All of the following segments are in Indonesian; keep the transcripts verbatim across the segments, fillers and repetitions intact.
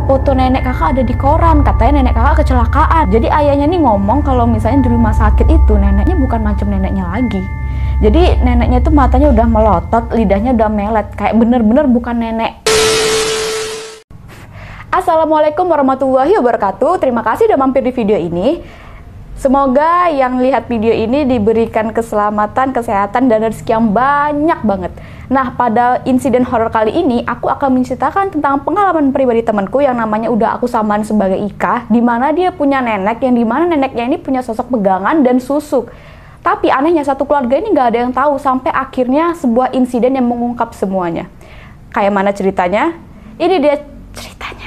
foto nenek kakak ada di koran, katanya nenek kakak kecelakaan. Jadi ayahnya nih ngomong kalau misalnya di rumah sakit itu neneknya bukan macam neneknya lagi. Jadi neneknya itu matanya udah melotot, lidahnya udah melet, kayak bener-bener bukan nenek. Assalamualaikum warahmatullahi wabarakatuh. Terima kasih udah mampir di video ini. Semoga yang lihat video ini diberikan keselamatan, kesehatan, dan rezeki yang banyak banget. Nah, pada insiden horor kali ini, aku akan menceritakan tentang pengalaman pribadi temanku yang namanya udah aku samain sebagai Ika, di mana dia punya nenek, yang dimana neneknya ini punya sosok pegangan dan susuk. Tapi anehnya satu keluarga ini nggak ada yang tahu, sampai akhirnya sebuah insiden yang mengungkap semuanya. Kayak mana ceritanya? Ini dia ceritanya.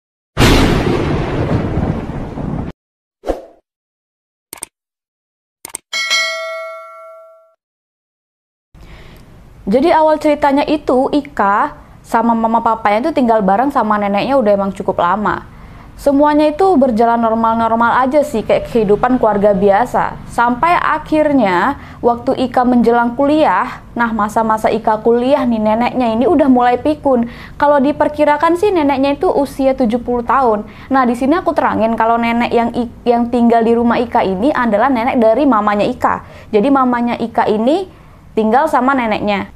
Jadi awal ceritanya itu Ika sama mama papanya itu tinggal bareng sama neneknya udah emang cukup lama. Semuanya itu berjalan normal-normal aja sih, kayak kehidupan keluarga biasa. Sampai akhirnya waktu Ika menjelang kuliah, nah masa-masa Ika kuliah nih neneknya ini udah mulai pikun. Kalau diperkirakan sih neneknya itu usia tujuh puluh tahun. Nah di sini aku terangin kalau nenek yang yang tinggal di rumah Ika ini adalah nenek dari mamanya Ika. Jadi mamanya Ika ini tinggal sama neneknya.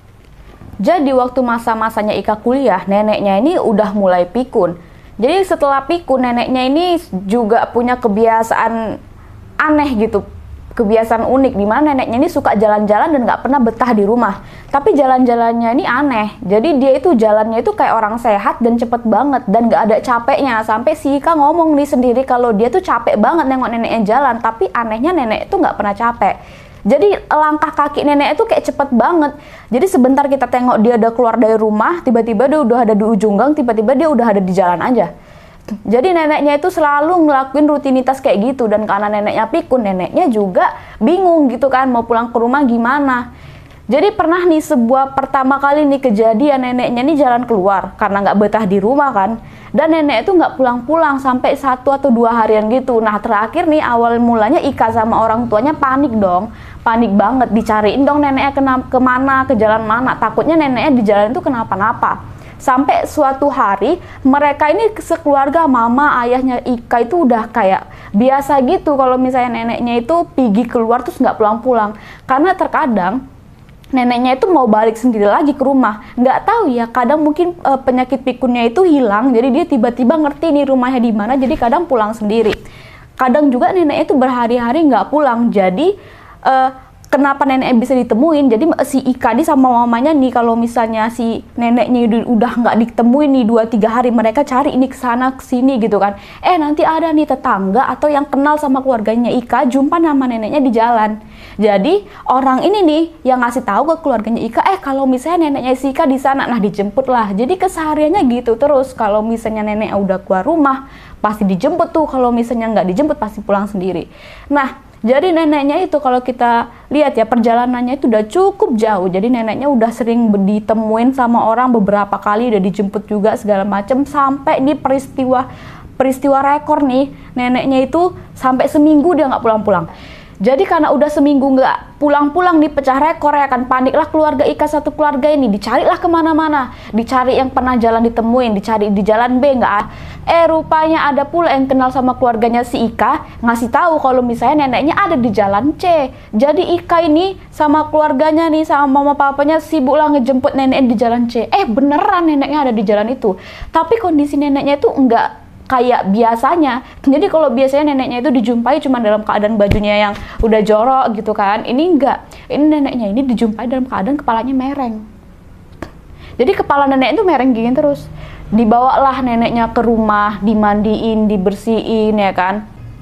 Jadi waktu masa-masanya Ika kuliah, neneknya ini udah mulai pikun. Jadi setelah pikun, neneknya ini juga punya kebiasaan aneh gitu, kebiasaan unik, dimana neneknya ini suka jalan-jalan dan nggak pernah betah di rumah. Tapi jalan-jalannya ini aneh, jadi dia itu jalannya itu kayak orang sehat dan cepet banget dan nggak ada capeknya. Sampai si Ika ngomong nih sendiri kalau dia tuh capek banget nengok neneknya jalan, tapi anehnya nenek itu nggak pernah capek. Jadi langkah kaki nenek itu kayak cepet banget. Jadi sebentar kita tengok dia udah keluar dari rumah, tiba-tiba dia udah ada di ujung gang, tiba-tiba dia udah ada di jalan aja. Jadi neneknya itu selalu ngelakuin rutinitas kayak gitu. Dan karena neneknya pikun, neneknya juga bingung gitu kan, mau pulang ke rumah gimana. Jadi pernah nih sebuah pertama kali nih kejadian neneknya nih jalan keluar karena nggak betah di rumah kan. Dan nenek itu nggak pulang-pulang sampai satu atau dua harian gitu. Nah terakhir nih awal mulanya Ika sama orang tuanya panik dong. Panik banget, dicariin dong neneknya kena, kemana, ke jalan mana. Takutnya neneknya di jalan itu kenapa-napa. Sampai suatu hari mereka ini sekeluarga, mama, ayahnya Ika itu udah kayak biasa gitu. Kalau misalnya neneknya itu pergi keluar terus nggak pulang-pulang. Karena terkadang neneknya itu mau balik sendiri lagi ke rumah, nggak tahu ya, kadang mungkin e, penyakit pikunnya itu hilang, jadi dia tiba-tiba ngerti nih rumahnya di mana, jadi kadang pulang sendiri. Kadang juga neneknya itu berhari-hari nggak pulang, jadi e, kenapa neneknya bisa ditemuin? Jadi si Ika nih sama mamanya nih, kalau misalnya si neneknya udah nggak ditemuin nih dua tiga hari, mereka cari ini kesana kesini gitu kan. Eh nanti ada nih tetangga atau yang kenal sama keluarganya Ika jumpa nama neneknya di jalan. Jadi orang ini nih yang ngasih tahu ke keluarganya Ika, eh kalau misalnya neneknya si Ika di sana, nah dijemput lah. Jadi kesehariannya gitu terus. Kalau misalnya nenek udah keluar rumah, pasti dijemput tuh. Kalau misalnya nggak dijemput, pasti pulang sendiri. Nah, jadi neneknya itu kalau kita lihat ya, perjalanannya itu udah cukup jauh. Jadi neneknya udah sering ditemuin sama orang beberapa kali, udah dijemput juga segala macam. Sampai ini peristiwa peristiwa rekor nih, neneknya itu sampai seminggu dia nggak pulang-pulang. Jadi karena udah seminggu nggak pulang-pulang nih, pecah rekor ya kan, paniklah keluarga Ika satu keluarga ini, dicarilah kemana-mana, dicari yang pernah jalan ditemuin, dicari di jalan B nggak ada. Eh rupanya ada pula yang kenal sama keluarganya si Ika, ngasih tahu kalau misalnya neneknya ada di jalan C. Jadi Ika ini sama keluarganya nih, sama mama papanya sibuk lah ngejemput neneknya di jalan C. Eh beneran neneknya ada di jalan itu, tapi kondisi neneknya itu enggak kayak biasanya. Jadi kalau biasanya neneknya itu dijumpai cuma dalam keadaan bajunya yang udah jorok gitu kan, ini enggak. Ini neneknya ini dijumpai dalam keadaan kepalanya mereng. Jadi kepala nenek itu mereng gini terus. Dibawalah neneknya ke rumah, dimandiin, dibersihin ya kan.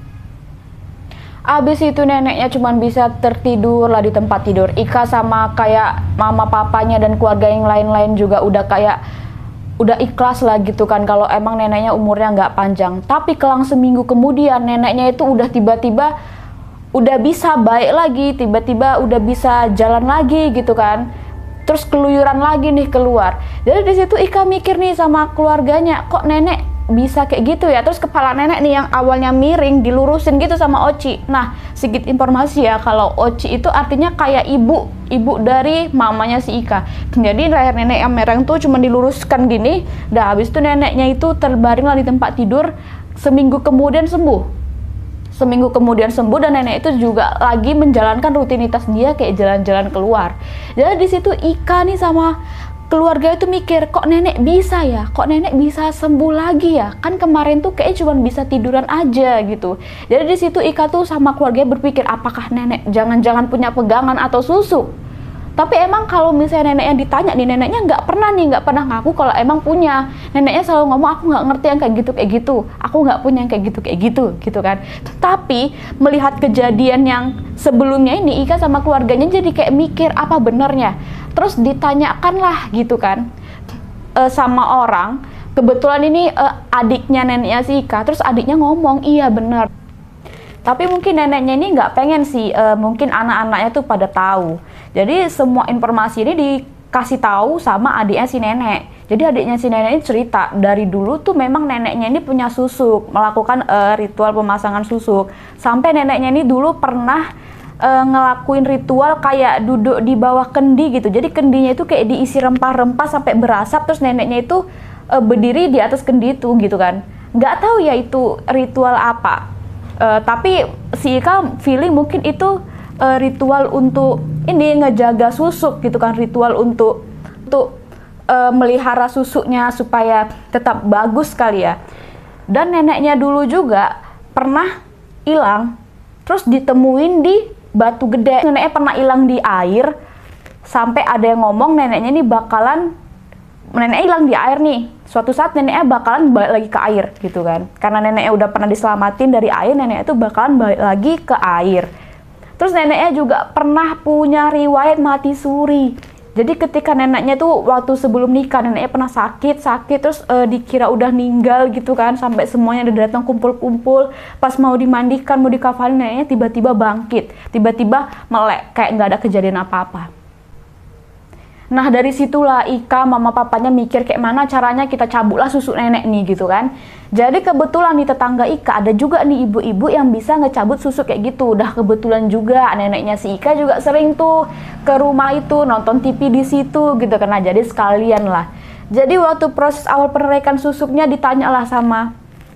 Abis itu neneknya cuma bisa tertidur lah di tempat tidur. Ika sama kayak mama papanya dan keluarga yang lain-lain juga udah kayak udah ikhlas lah gitu kan kalau emang neneknya umurnya nggak panjang. Tapi kelang seminggu kemudian neneknya itu udah tiba-tiba udah bisa baik lagi, tiba-tiba udah bisa jalan lagi gitu kan. Terus keluyuran lagi nih keluar. Jadi di situ Ika mikir nih sama keluarganya, kok nenek bisa kayak gitu ya. Terus kepala nenek nih yang awalnya miring dilurusin gitu sama Oci. Nah, sedikit informasi ya, kalau Oci itu artinya kayak ibu, ibu dari mamanya si Ika. Jadi leher nenek yang mereng tuh cuma diluruskan gini. Dah habis itu neneknya itu terbaring lah di tempat tidur. Seminggu kemudian sembuh. Seminggu kemudian sembuh dan nenek itu juga lagi menjalankan rutinitas dia kayak jalan-jalan keluar. Jadi di situ Ika nih sama keluarga itu mikir, kok nenek bisa ya, kok nenek bisa sembuh lagi ya, kan kemarin tuh kayaknya cuma bisa tiduran aja gitu. Jadi di situ Ika tuh sama keluarga berpikir, apakah nenek jangan-jangan punya pegangan atau susuk. Tapi emang kalau misalnya neneknya ditanya nih, neneknya nggak pernah nih, nggak pernah ngaku kalau emang punya. Neneknya selalu ngomong, aku nggak ngerti yang kayak gitu kayak gitu, aku nggak punya yang kayak gitu kayak gitu gitu kan. Tapi melihat kejadian yang sebelumnya ini, Ika sama keluarganya jadi kayak mikir apa benernya. Terus ditanyakan lah gitu kan e, sama orang. Kebetulan ini e, adiknya neneknya si Ika. Terus adiknya ngomong, iya bener. Tapi mungkin neneknya ini nggak pengen sih, e, mungkin anak-anaknya tuh pada tahu. Jadi semua informasi ini dikasih tahu sama adiknya si nenek. Jadi adiknya si nenek ini cerita, dari dulu tuh memang neneknya ini punya susuk, melakukan e, ritual pemasangan susuk. Sampai neneknya ini dulu pernah Uh, ngelakuin ritual kayak duduk di bawah kendi gitu. Jadi kendinya itu kayak diisi rempah-rempah sampai berasap, terus neneknya itu uh, berdiri di atas kendi itu gitu kan. Nggak tahu ya itu ritual apa. Uh, tapi si Ika feeling mungkin itu uh, ritual untuk ini ngejaga susuk gitu kan, ritual untuk untuk uh, melihara susuknya supaya tetap bagus kali ya. Dan neneknya dulu juga pernah hilang, terus ditemuin di batu gede. Neneknya pernah hilang di air, sampai ada yang ngomong neneknya ini bakalan, neneknya hilang di air nih, suatu saat neneknya bakalan balik lagi ke air gitu kan. Karena neneknya udah pernah diselamatin dari air, neneknya itu bakalan balik lagi ke air. Terus neneknya juga pernah punya riwayat mati suri. Jadi ketika neneknya tuh waktu sebelum nikah, neneknya pernah sakit, sakit terus e, dikira udah meninggal gitu kan, sampai semuanya udah datang kumpul-kumpul. Pas mau dimandikan, mau dikafanin, neneknya tiba-tiba bangkit, tiba-tiba melek, kayak nggak ada kejadian apa-apa. Nah dari situlah Ika, mama papanya mikir kayak mana caranya kita cabutlah susuk nenek nih gitu kan. Jadi kebetulan di tetangga Ika ada juga nih ibu-ibu yang bisa ngecabut susuk kayak gitu. Udah kebetulan juga neneknya si Ika juga sering tuh ke rumah itu nonton T V di situ gitu kan. Nah, jadi sekalian lah. Jadi waktu proses awal penerikan susuknya ditanyalah sama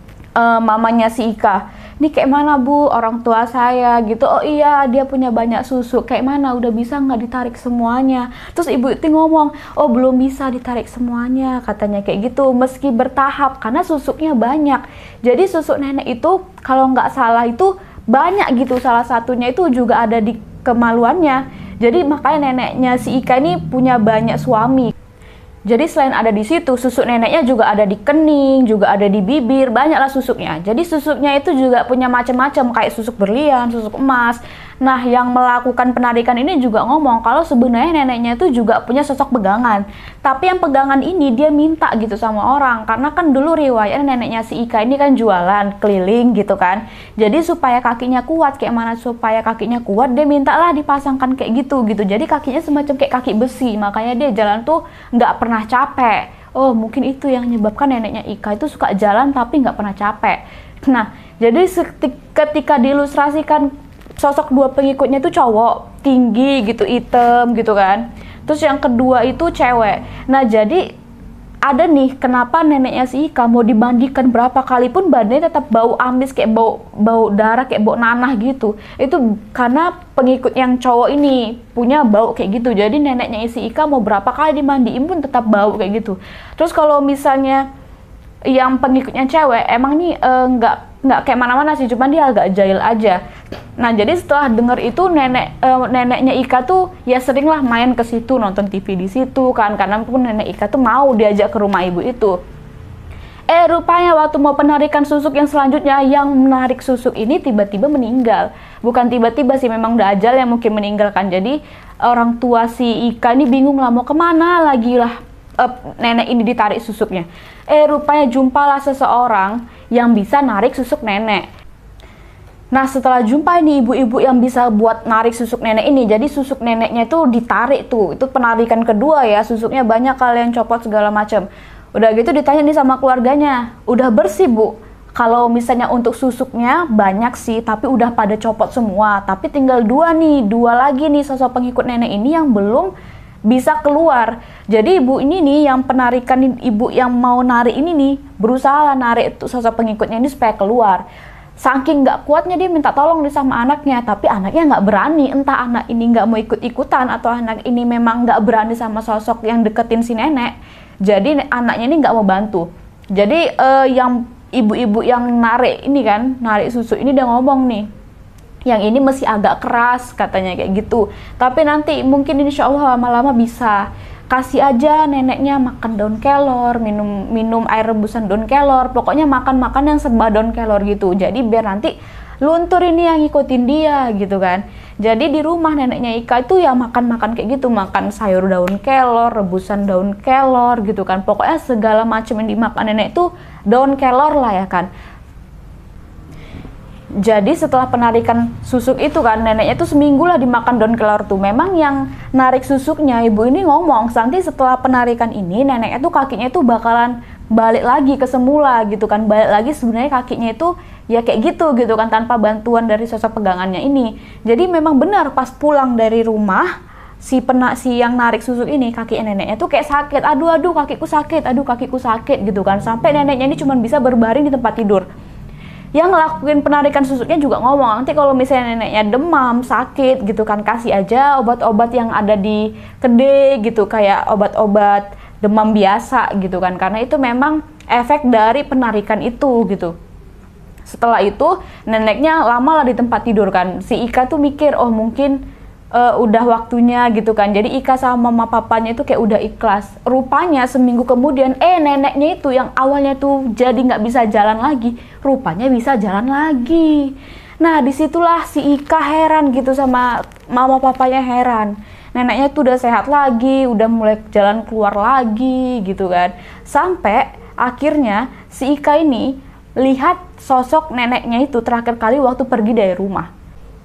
uh, mamanya si Ika, ini kayak mana bu orang tua saya gitu. Oh iya dia punya banyak susuk, kayak mana udah bisa nggak ditarik semuanya. Terus ibu itu ngomong, oh belum bisa ditarik semuanya katanya kayak gitu, meski bertahap karena susuknya banyak. Jadi susuk nenek itu kalau nggak salah itu banyak gitu, salah satunya itu juga ada di kemaluannya. Jadi makanya neneknya si Ika ini punya banyak suami. Jadi selain ada di situ, susuk neneknya juga ada di kening, juga ada di bibir, banyaklah susuknya. Jadi susuknya itu juga punya macam-macam, kayak susuk berlian, susuk emas. Nah, yang melakukan penarikan ini juga ngomong kalau sebenarnya neneknya itu juga punya sosok pegangan. Tapi yang pegangan ini dia minta gitu sama orang, karena kan dulu riwayatnya neneknya si Ika ini kan jualan keliling gitu kan. Jadi supaya kakinya kuat, kayak mana supaya kakinya kuat, dia mintalah dipasangkan kayak gitu gitu. Jadi kakinya semacam kayak kaki besi, makanya dia jalan tuh nggak pernah capek. Oh mungkin itu yang menyebabkan neneknya Ika itu suka jalan tapi nggak pernah capek. Nah jadi ketika diilustrasikan sosok dua pengikutnya itu cowok, tinggi gitu, hitam gitu kan. Terus yang kedua itu cewek. Nah jadi ada nih kenapa neneknya si Ika mau dimandikan berapa kali pun badannya tetap bau amis, kayak bau bau darah, kayak bau nanah gitu. Itu karena pengikut yang cowok ini punya bau kayak gitu. Jadi neneknya si Ika mau berapa kali dimandiin pun tetap bau kayak gitu. Terus kalau misalnya yang pengikutnya cewek emang nih eh, nggak nggak kayak mana-mana sih, cuman dia agak jahil aja. Nah jadi setelah denger itu nenek eh, neneknya Ika tuh ya seringlah main ke situ, nonton T V di situ kan, karena pun nenek Ika tuh mau diajak ke rumah ibu itu. Eh rupanya waktu mau penarikan susuk yang selanjutnya, yang menarik susuk ini tiba-tiba meninggal. Bukan tiba-tiba sih, memang udah ajal yang mungkin meninggalkan. Jadi orang tua si Ika ini bingung lah mau kemana lagi lah uh, nenek ini ditarik susuknya. Eh rupanya jumpalah seseorang yang bisa narik susuk nenek. Nah setelah jumpa ini ibu-ibu yang bisa buat narik susuk nenek ini, jadi susuk neneknya itu ditarik tuh. Itu penarikan kedua ya, susuknya banyak kalian copot segala macam. Udah gitu ditanya nih sama keluarganya, udah bersih bu? Kalau misalnya untuk susuknya banyak sih, tapi udah pada copot semua. Tapi tinggal dua nih, dua lagi nih sosok pengikut nenek ini yang belum bisa keluar. Jadi ibu ini nih yang penarikan, ibu yang mau narik ini nih berusaha narik tuh sosok pengikutnya ini supaya keluar. Saking nggak kuatnya dia minta tolong nih sama anaknya, tapi anaknya nggak berani. Entah anak ini nggak mau ikut-ikutan atau anak ini memang nggak berani sama sosok yang deketin si nenek. Jadi anaknya ini nggak mau bantu. Jadi uh, yang ibu-ibu yang narik ini kan, narik susu ini dia ngomong nih, yang ini masih agak keras katanya kayak gitu. Tapi nanti mungkin insya Allah lama-lama bisa. Kasih aja neneknya makan daun kelor, minum minum air rebusan daun kelor, pokoknya makan-makan yang serba daun kelor gitu. Jadi biar nanti luntur ini yang ngikutin dia gitu kan. Jadi di rumah neneknya Ika itu ya makan-makan kayak gitu, makan sayur daun kelor, rebusan daun kelor gitu kan. Pokoknya segala macam yang dimakan nenek itu daun kelor lah ya kan. Jadi setelah penarikan susuk itu kan, neneknya tuh seminggu lah dimakan daun kelor tuh. Memang yang narik susuknya ibu ini ngomong, nanti setelah penarikan ini neneknya tuh kakinya tuh bakalan balik lagi ke semula gitu kan. Balik lagi sebenarnya kakinya itu ya kayak gitu gitu kan, tanpa bantuan dari sosok pegangannya ini. Jadi memang benar pas pulang dari rumah, si penak si yang narik susuk ini kaki neneknya tuh kayak sakit. Aduh aduh kakiku sakit, aduh kakiku sakit gitu kan. Sampai neneknya ini cuma bisa berbaring di tempat tidur. Yang ngelakuin penarikan susuknya juga ngomong, nanti kalau misalnya neneknya demam, sakit gitu kan, kasih aja obat-obat yang ada di kedai gitu, kayak obat-obat demam biasa gitu kan, karena itu memang efek dari penarikan itu gitu. Setelah itu neneknya lama lah di tempat tidur kan, si Ika tuh mikir, oh mungkin Uh, udah waktunya gitu kan. Jadi Ika sama mama papanya itu kayak udah ikhlas. Rupanya seminggu kemudian eh neneknya itu yang awalnya tuh jadi nggak bisa jalan lagi, rupanya bisa jalan lagi. Nah disitulah si Ika heran gitu sama mama papanya, heran. Neneknya tuh udah sehat lagi, udah mulai jalan keluar lagi gitu kan. Sampai akhirnya si Ika ini lihat sosok neneknya itu terakhir kali waktu pergi dari rumah.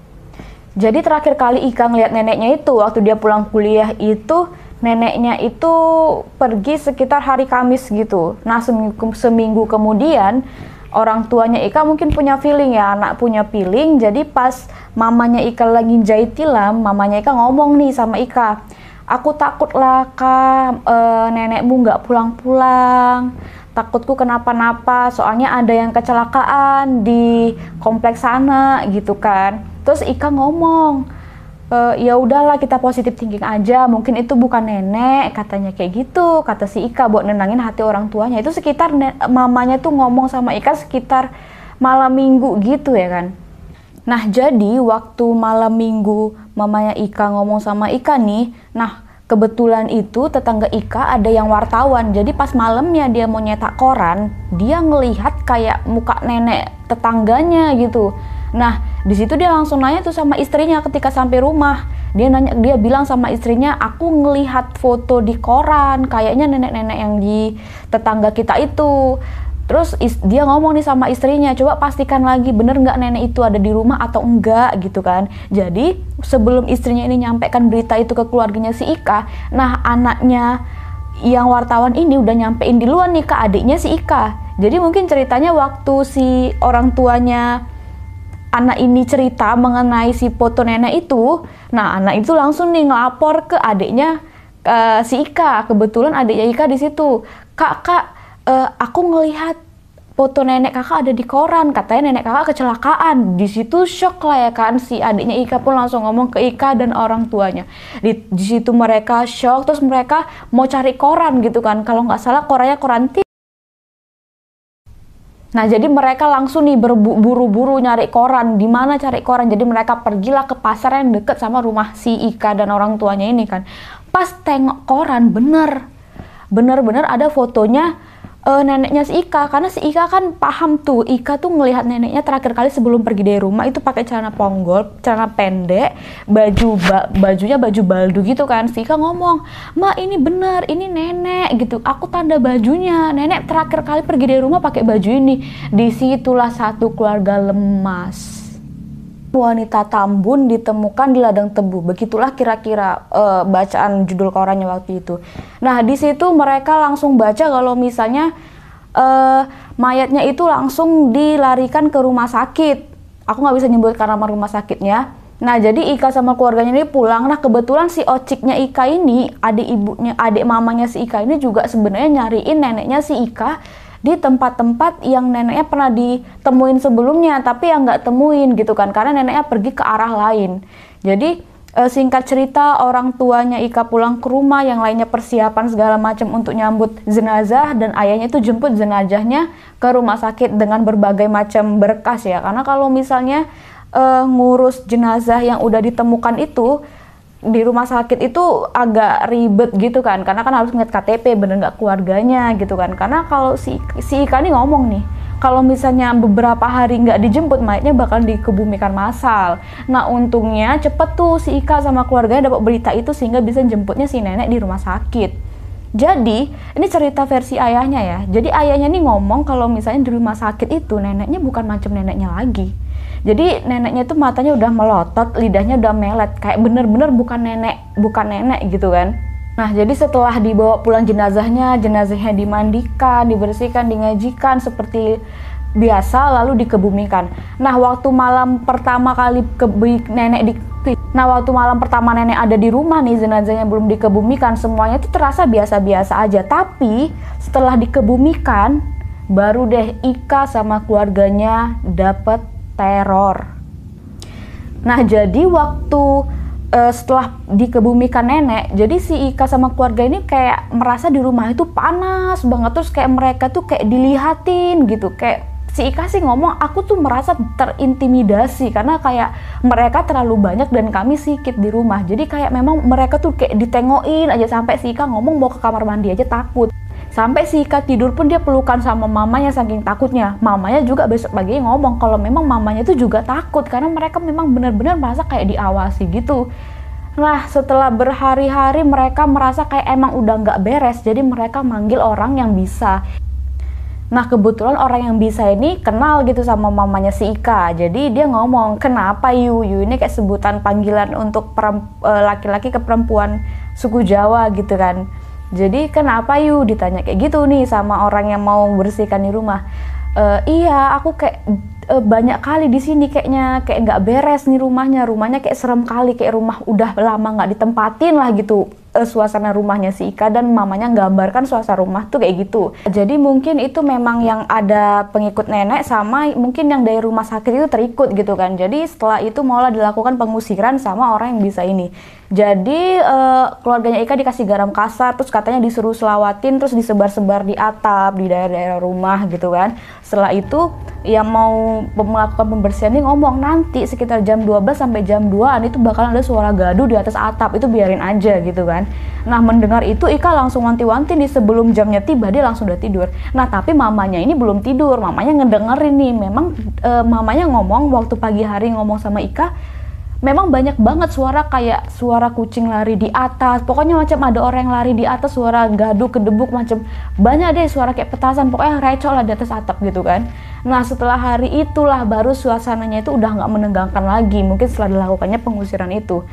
Jadi terakhir kali Ika ngeliat neneknya itu waktu dia pulang kuliah itu, neneknya itu pergi sekitar hari Kamis gitu. Nah seminggu, seminggu kemudian orang tuanya Ika mungkin punya feeling ya, anak punya feeling. Jadi pas mamanya Ika lagi jahit tilam, mamanya Ika ngomong nih sama Ika, aku takut lah kak, e, nenekmu nggak pulang-pulang. Takutku kenapa-napa, soalnya ada yang kecelakaan di kompleks sana gitu kan. Terus Ika ngomong, e, ya udahlah kita positif thinking aja, mungkin itu bukan nenek, katanya kayak gitu, kata si Ika buat nenangin hati orang tuanya. Itu sekitar mamanya tuh ngomong sama Ika sekitar malam minggu gitu ya kan. Nah jadi waktu malam minggu mamanya Ika ngomong sama Ika nih, nah kebetulan itu tetangga Ika ada yang wartawan. Jadi pas malamnya dia mau nyetak koran, dia ngelihat kayak muka nenek tetangganya gitu. Nah di situ dia langsung nanya tuh sama istrinya ketika sampai rumah. Dia nanya, dia bilang sama istrinya, aku ngelihat foto di koran, kayaknya nenek-nenek yang di tetangga kita itu. Terus is, dia ngomong nih sama istrinya, coba pastikan lagi bener nggak nenek itu ada di rumah atau enggak gitu kan. Jadi sebelum istrinya ini nyampaikan berita itu ke keluarganya si Ika, nah anaknya yang wartawan ini udah nyampein duluan nih ke adiknya si Ika. Jadi mungkin ceritanya waktu si orang tuanya anak ini cerita mengenai si foto nenek itu, nah anak itu langsung nih ngelapor ke adiknya uh, si Ika. Kebetulan adiknya Ika di situ, kak kak Uh, aku ngelihat foto nenek kakak ada di koran, katanya nenek kakak kecelakaan. Di situ shock lah ya kan, si adiknya Ika pun langsung ngomong ke Ika dan orang tuanya. Di, di situ mereka shock, terus mereka mau cari koran gitu kan. Kalau nggak salah korannya koran T. Nah jadi mereka langsung nih berburu-buru nyari koran. Di mana cari koran? Jadi mereka pergilah ke pasar yang deket sama rumah si Ika dan orang tuanya ini kan. Pas tengok koran, bener, bener-bener ada fotonya Uh, neneknya si Ika, karena si Ika kan paham tuh, Ika tuh ngelihat neneknya terakhir kali sebelum pergi dari rumah itu pakai celana ponggol, celana pendek, baju ba, bajunya baju baldo gitu kan. Si Ika ngomong, ma ini bener, ini nenek gitu, aku tanda bajunya, nenek terakhir kali pergi dari rumah pakai baju ini. Disitulah satu keluarga lemas. Wanita Tambun ditemukan di ladang tebu. Begitulah kira-kira uh, bacaan judul korannya waktu itu. Nah, di situ mereka langsung baca kalau misalnya uh, mayatnya itu langsung dilarikan ke rumah sakit. Aku nggak bisa nyebutkan nama rumah sakitnya. Nah, jadi Ika sama keluarganya ini pulang. Nah, kebetulan si Ociknya Ika ini, adik ibunya, adik mamanya si Ika ini juga sebenarnya nyariin neneknya si Ika di tempat-tempat yang neneknya pernah ditemuin sebelumnya, tapi yang nggak temuin gitu kan, karena neneknya pergi ke arah lain. Jadi e, singkat cerita, orang tuanya Ika pulang ke rumah, yang lainnya persiapan segala macam untuk nyambut jenazah, dan ayahnya itu jemput jenazahnya ke rumah sakit dengan berbagai macam berkas ya, karena kalau misalnya e, ngurus jenazah yang udah ditemukan itu di rumah sakit itu agak ribet gitu kan, karena kan harus ngeliat K T P bener nggak keluarganya gitu kan, karena kalau si, si Ika nih ngomong nih, kalau misalnya beberapa hari nggak dijemput, mayatnya bakal dikebumikan massal. Nah, untungnya cepet tuh si Ika sama keluarganya dapat berita itu sehingga bisa jemputnya si nenek di rumah sakit. Jadi ini cerita versi ayahnya ya, jadi ayahnya nih ngomong kalau misalnya di rumah sakit itu neneknya bukan macam neneknya lagi. Jadi neneknya itu matanya udah melotot, lidahnya udah melet, kayak bener-bener bukan nenek, bukan nenek gitu kan. Nah, jadi setelah dibawa pulang jenazahnya, jenazahnya dimandikan, dibersihkan, dingajikan seperti biasa, lalu dikebumikan. Nah, waktu malam pertama kali ke nenek di Nah, waktu malam pertama nenek ada di rumah nih, jenazahnya belum dikebumikan, semuanya itu terasa biasa-biasa aja. Tapi setelah dikebumikan, baru deh Ika sama keluarganya dapet teror. Nah, jadi waktu uh, setelah dikebumikan nenek, jadi si Ika sama keluarga ini kayak merasa di rumah itu panas banget, terus kayak mereka tuh kayak dilihatin gitu, kayak si Ika sih ngomong, aku tuh merasa terintimidasi karena kayak mereka terlalu banyak dan kami sedikit di rumah. Jadi kayak memang mereka tuh kayak ditengokin aja, sampai si Ika ngomong mau ke kamar mandi aja takut. Sampai si Ika tidur pun dia pelukan sama mamanya saking takutnya. Mamanya juga besok pagi ngomong kalau memang mamanya tuh juga takut karena mereka memang benar-benar merasa kayak diawasi gitu. Nah, setelah berhari-hari mereka merasa kayak emang udah nggak beres, jadi mereka manggil orang yang bisa. Nah, kebetulan orang yang bisa ini kenal gitu sama mamanya si Ika. Jadi dia ngomong, kenapa Yu? Yu ini kayak sebutan panggilan untuk laki-laki ke perempuan suku Jawa gitu kan. Jadi kenapa Yu? Ditanya kayak gitu nih sama orang yang mau bersihkan di rumah. E, iya, aku kayak e, banyak kali di sini kayaknya kayak nggak beres nih rumahnya. Rumahnya kayak serem kali, kayak rumah udah lama nggak ditempatin lah gitu. Suasana rumahnya si Ika, dan mamanya gambarkan suasana rumah tuh kayak gitu. Jadi mungkin itu memang yang ada pengikut nenek sama mungkin yang dari rumah sakit itu terikut gitu kan. Jadi setelah itu malah dilakukan pengusiran sama orang yang bisa ini. Jadi uh, keluarganya Ika dikasih garam kasar, terus katanya disuruh selawatin, terus disebar-sebar di atap di daerah-daerah rumah gitu kan. Setelah itu yang mau melakukan pembersihan ini ngomong, nanti sekitar jam dua belas sampai jam duaan itu bakalan ada suara gaduh di atas atap, itu biarin aja gitu kan. Nah, mendengar itu Ika langsung wanti-wanti nih, sebelum jamnya tiba dia langsung udah tidur. Nah, tapi mamanya ini belum tidur, mamanya ngedengerin nih. Memang e, mamanya ngomong waktu pagi hari ngomong sama Ika, memang banyak banget suara kayak suara kucing lari di atas, pokoknya macam ada orang yang lari di atas, suara gaduh kedebuk, macam banyak deh suara kayak petasan, pokoknya recok lah di atas atap gitu kan. Nah, setelah hari itulah baru suasananya itu udah nggak menegangkan lagi, mungkin setelah dilakukannya pengusiran itu.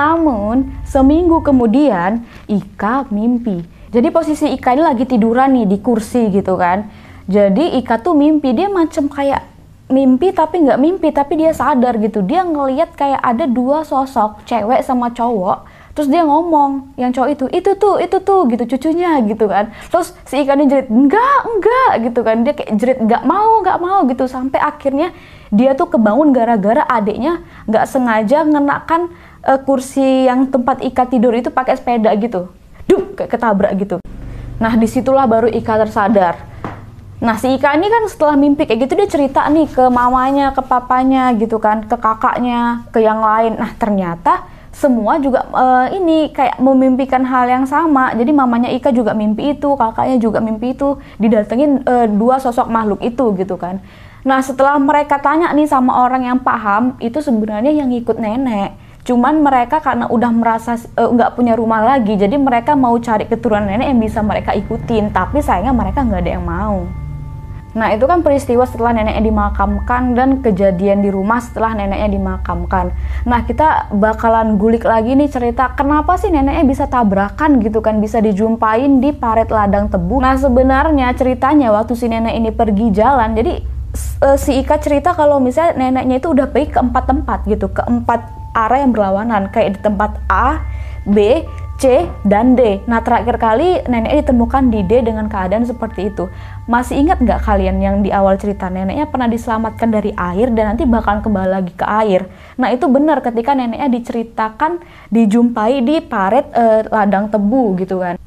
Namun seminggu kemudian Ika mimpi. Jadi posisi Ika ini lagi tiduran nih di kursi gitu kan. Jadi Ika tuh mimpi, dia macam kayak mimpi tapi nggak mimpi, tapi dia sadar gitu. Dia ngelihat kayak ada dua sosok, cewek sama cowok. Terus dia ngomong, yang cowok itu, itu tuh, itu tuh, gitu, cucunya, gitu kan. Terus si Ika ini jerit, enggak, enggak, gitu kan. Dia kayak jerit, enggak mau, enggak mau, gitu. Sampai akhirnya dia tuh kebangun gara-gara adiknya nggak sengaja ngenakan uh, kursi yang tempat Ika tidur itu pakai sepeda gitu. Duh, kayak ketabrak gitu. Nah, disitulah baru Ika tersadar. Nah, si Ika ini kan setelah mimpi kayak gitu, dia cerita nih ke mamanya, ke papanya, gitu kan, ke kakaknya, ke yang lain. Nah, ternyata semua juga uh, ini kayak memimpikan hal yang sama. Jadi mamanya Ika juga mimpi itu, kakaknya juga mimpi itu, didatengin uh, dua sosok makhluk itu gitu kan. Nah, setelah mereka tanya nih sama orang yang paham, itu sebenarnya yang ngikut nenek. Cuman mereka karena udah merasa nggak uh, punya rumah lagi, jadi mereka mau cari keturunan nenek yang bisa mereka ikutin. Tapi sayangnya mereka nggak ada yang mau. Nah, itu kan peristiwa setelah neneknya dimakamkan dan kejadian di rumah setelah neneknya dimakamkan. Nah, kita bakalan gulik lagi nih cerita kenapa sih neneknya bisa tabrakan gitu kan, bisa dijumpain di paret ladang tebu. Nah, sebenarnya ceritanya waktu si nenek ini pergi jalan, jadi si Ika cerita kalau misalnya neneknya itu udah pergi ke empat tempat gitu, ke empat arah yang berlawanan, kayak di tempat A, B, C, dan D. Nah, terakhir kali nenek ditemukan di D dengan keadaan seperti itu. Masih ingat nggak kalian yang di awal cerita neneknya pernah diselamatkan dari air dan nanti bakalan kembali lagi ke air? Nah, itu benar ketika neneknya diceritakan dijumpai di paret eh, ladang tebu gitu kan.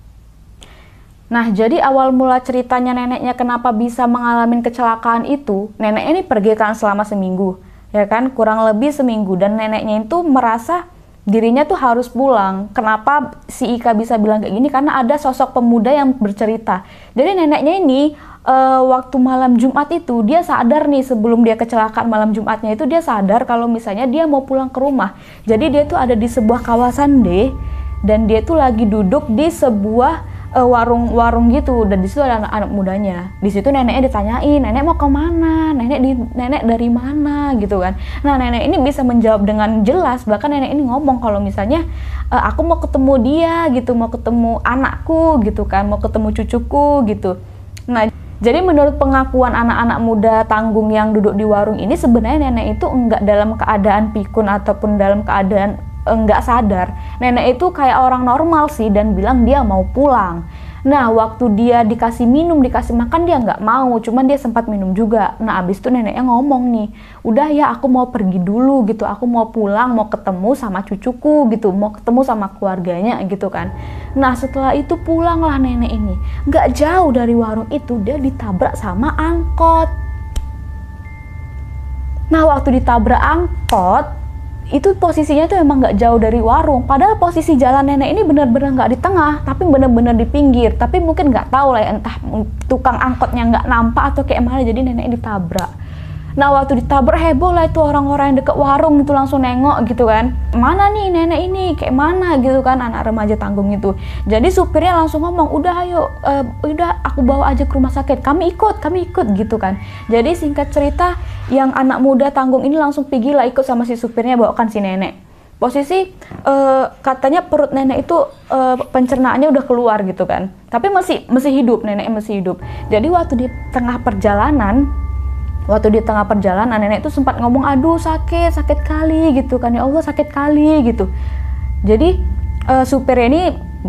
Nah, jadi awal mula ceritanya neneknya kenapa bisa mengalami kecelakaan itu, neneknya ini pergi kan selama seminggu, ya kan, kurang lebih seminggu, dan neneknya itu merasa dirinya tuh harus pulang. Kenapa si Ika bisa bilang kayak gini? Karena ada sosok pemuda yang bercerita. Jadi neneknya ini uh, waktu malam Jumat itu dia sadar nih, sebelum dia kecelakaan malam Jumatnya itu dia sadar kalau misalnya dia mau pulang ke rumah. Jadi dia tuh ada di sebuah kawasan D dan dia tuh lagi duduk di sebuah warung-warung uh, gitu, dan di situ ada anak-anak mudanya. Di situ neneknya ditanyain, nenek mau kemana, nenek di nenek dari mana gitu kan. Nah, nenek ini bisa menjawab dengan jelas, bahkan nenek ini ngomong kalau misalnya e, aku mau ketemu dia gitu, mau ketemu anakku gitu kan, mau ketemu cucuku gitu. Nah, jadi menurut pengakuan anak-anak muda tanggung yang duduk di warung ini, sebenarnya nenek itu enggak dalam keadaan pikun ataupun dalam keadaan enggak sadar. Nenek itu kayak orang normal sih dan bilang dia mau pulang. Nah, waktu dia dikasih minum, dikasih makan dia nggak mau, cuman dia sempat minum juga. Nah, abis itu neneknya ngomong nih, udah ya aku mau pergi dulu gitu, aku mau pulang, mau ketemu sama cucuku gitu, mau ketemu sama keluarganya gitu kan. Nah, setelah itu pulanglah nenek ini. Nggak jauh dari warung itu dia ditabrak sama angkot. Nah, waktu ditabrak angkot, itu posisinya tuh emang nggak jauh dari warung, padahal posisi jalan nenek ini benar-benar nggak di tengah, tapi benar-benar di pinggir. Tapi mungkin nggak tahu lah ya, entah tukang angkotnya nggak nampak atau kayak mana, jadi nenek ditabrak. Nah, waktu ditabrak heboh lah itu orang-orang yang deket warung itu, langsung nengok gitu kan, mana nih nenek ini, kayak mana gitu kan, anak remaja tanggung itu. Jadi supirnya langsung ngomong, udah ayo, uh, udah aku bawa aja ke rumah sakit, kami ikut, kami ikut gitu kan. Jadi singkat cerita, yang anak muda tanggung ini langsung pergi lah ikut sama si supirnya bawakan si nenek. Posisi uh, katanya perut nenek itu uh, pencernaannya udah keluar gitu kan, tapi masih masih hidup, neneknya masih hidup. Jadi waktu di tengah perjalanan Waktu di tengah perjalanan nenek itu sempat ngomong, aduh sakit, sakit kali gitu kan, ya Allah sakit kali gitu. Jadi uh, supirnya ini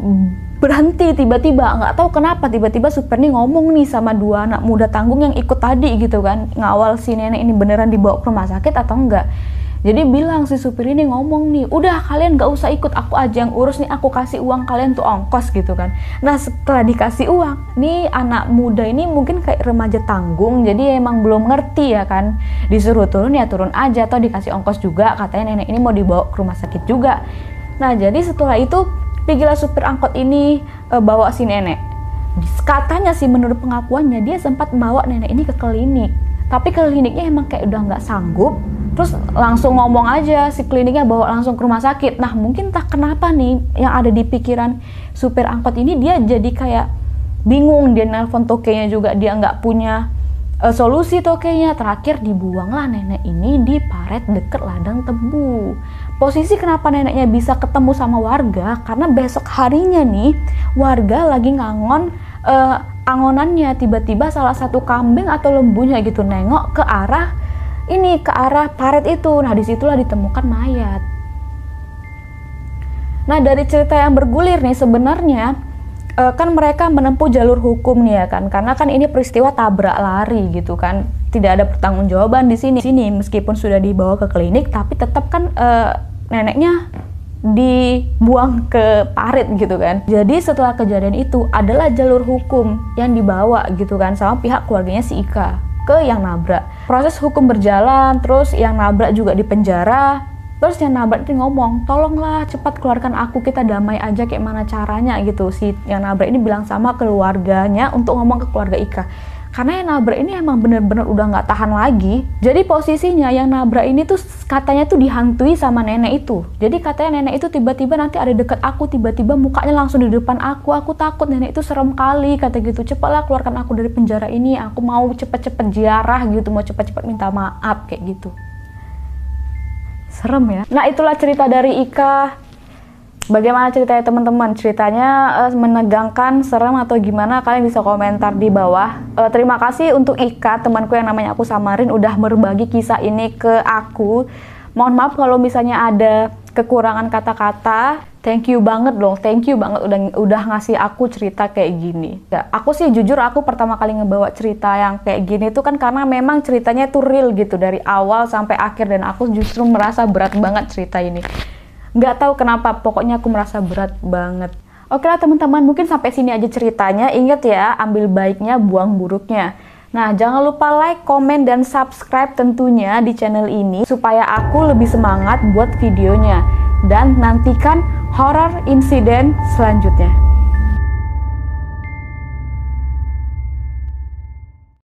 berhenti tiba-tiba, nggak tahu kenapa tiba-tiba supir ini ngomong nih sama dua anak muda tanggung yang ikut tadi gitu kan, ngawal si nenek ini beneran dibawa ke rumah sakit atau enggak. Jadi bilang si supir ini ngomong nih, udah kalian gak usah ikut, aku aja yang urus nih, aku kasih uang kalian tuh ongkos gitu kan. Nah, setelah dikasih uang, nih anak muda ini mungkin kayak remaja tanggung, jadi emang belum ngerti ya kan, disuruh turun ya turun aja, atau dikasih ongkos juga, katanya nenek ini mau dibawa ke rumah sakit juga. Nah, jadi setelah itu pergilah supir angkot ini e, bawa si nenek. Katanya sih menurut pengakuannya dia sempat bawa nenek ini ke klinik, tapi kliniknya emang kayak udah nggak sanggup. Terus langsung ngomong aja si kliniknya bawa langsung ke rumah sakit. Nah, mungkin tak kenapa nih yang ada di pikiran supir angkot ini, dia jadi kayak bingung, dia nelpon tokenya juga dia nggak punya uh, solusi tokenya. Terakhir dibuanglah nenek ini di paret deket ladang tebu. Posisi kenapa neneknya bisa ketemu sama warga, karena besok harinya nih warga lagi ngangon uh, angonannya, tiba-tiba salah satu kambing atau lembunya gitu nengok ke arah ini, ke arah paret itu. Nah, disitulah ditemukan mayat. Nah, dari cerita yang bergulir nih sebenarnya uh, kan mereka menempuh jalur hukum nih ya kan, karena kan ini peristiwa tabrak lari gitu kan, tidak ada pertanggungjawaban di sini. Sini meskipun sudah dibawa ke klinik, tapi tetap kan uh, neneknya dibuang ke parit gitu kan. Jadi setelah kejadian itu adalah jalur hukum yang dibawa gitu kan sama pihak keluarganya si Ika ke yang nabrak. Proses hukum berjalan, terus yang nabrak juga dipenjara. Terus yang nabrak itu ngomong, tolonglah cepat keluarkan aku, kita damai aja, kayak mana caranya gitu. Si yang nabrak ini bilang sama keluarganya untuk ngomong ke keluarga Ika, Karena yang nabrak ini emang bener-bener udah nggak tahan lagi. Jadi posisinya yang nabrak ini tuh katanya tuh dihantui sama nenek itu. Jadi katanya nenek itu tiba-tiba nanti ada deket aku, tiba-tiba mukanya langsung di depan aku. Aku takut, nenek itu serem kali, kata gitu. Cepatlah keluarkan aku dari penjara ini, aku mau cepet-cepet ziarah gitu, mau cepet-cepet minta maaf kayak gitu. Serem ya. Nah itulah cerita dari Ika. Bagaimana ceritanya teman-teman? Ceritanya uh, menegangkan, serem atau gimana? Kalian bisa komentar di bawah. Uh, terima kasih untuk Ika, temanku yang namanya aku samarin, udah berbagi kisah ini ke aku. Mohon maaf kalau misalnya ada kekurangan kata-kata. Thank you banget dong, thank you banget udah udah ngasih aku cerita kayak gini. Ya, aku sih jujur aku pertama kali ngebawa cerita yang kayak gini tuh kan karena memang ceritanya tuh real gitu dari awal sampai akhir, dan aku justru merasa berat banget cerita ini. Nggak tahu kenapa, pokoknya aku merasa berat banget. Oke lah teman-teman, mungkin sampai sini aja ceritanya. Ingat ya, ambil baiknya, buang buruknya. Nah, jangan lupa like, komen, dan subscribe tentunya di channel ini supaya aku lebih semangat buat videonya. Dan nantikan horror insiden selanjutnya.